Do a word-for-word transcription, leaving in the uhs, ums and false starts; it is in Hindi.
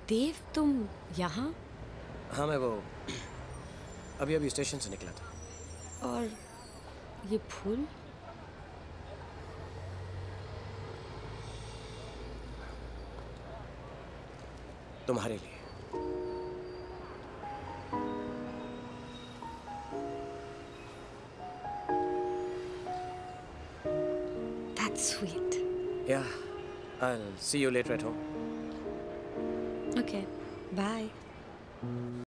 देव, तुम यहाँ? हाँ, मैं वो अभी अभी स्टेशन से निकला था। और ये फूल? तुम्हारे लिए। That's sweet. Yeah, I'll see you later at home. Okay, bye.